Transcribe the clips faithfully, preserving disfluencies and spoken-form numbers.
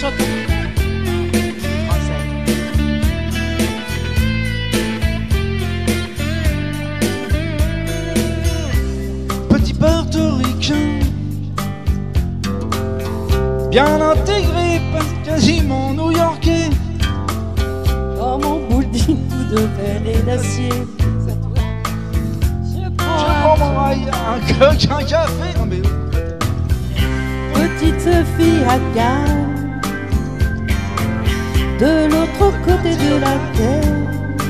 chanson française. Petit portoricain, bien intégré, pas quasiment new-yorkais. Dans mon boudding de verre et d'acier, je Je prends prends un mon rail, un coq, un café. Non mais petite fille à Cannes, de l'autre côté de la terre.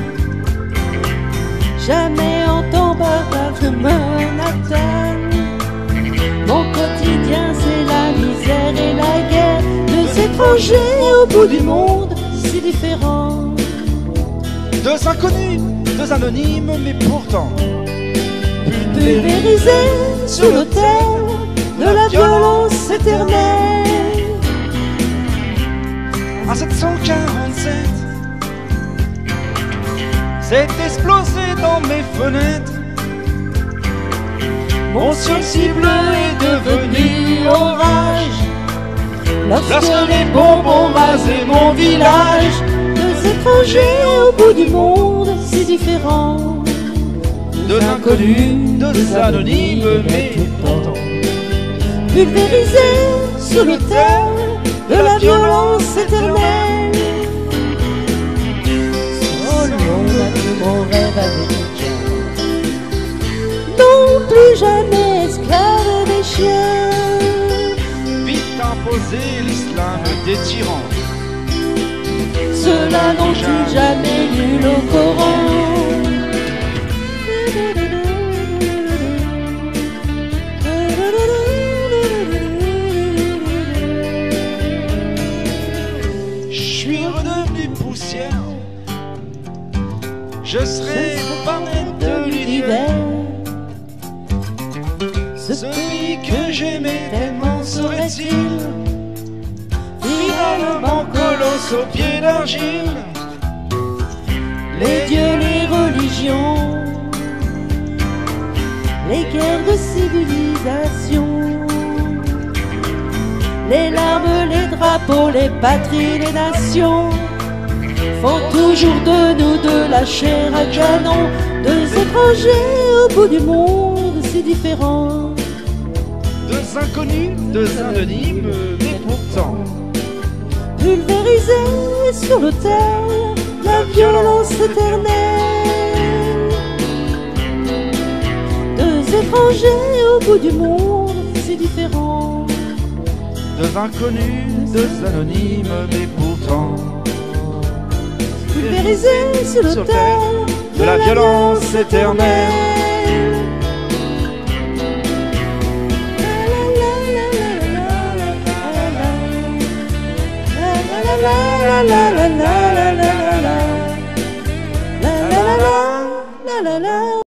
Jamais en t'embarras de Manhattan. Mon quotidien c'est la misère et la guerre. Deux étrangers au bout du monde, si différents. deux inconnus, deux anonymes, mais pourtant Pulvérisés sur l'autel de la violence éternelle. à sept cent quarante-sept, c'est explosé dans mes fenêtres. Mon ciel si bleu est devenu orage lorsque les bonbons rasaient mon village. Deux étrangers au bout du monde, si différents. Deux inconnus, deux anonymes, mais pourtant Pulvérisés sur l'autel de la violence éternelle. Selon mon rêve américain, non plus jamais esclave des chiens. vite imposé l'islam des tyrans. Ceux-là n'ont-ils jamais lu le Coran? Je suis redevenu poussière, je serai parrain de l'univers. Ce Celui que j'aimais tellement serait-il finalement colosse aux pieds d'argile. les dieux, les religions, les guerres de civilisation, les larmes, les drapeaux, les patries, les nations font toujours de nous de la chair à canon. Deux étrangers au bout du monde, si différents. Deux inconnus, deux anonymes, mais pourtant Pulvérisés sur l'autel, la violence éternelle. Deux étrangers au bout du monde, si différents. deux inconnus, deux anonymes, mais pourtant Pulvérisés sur l'autel de la violence éternelle. La la la la la la la la la la la la la la la.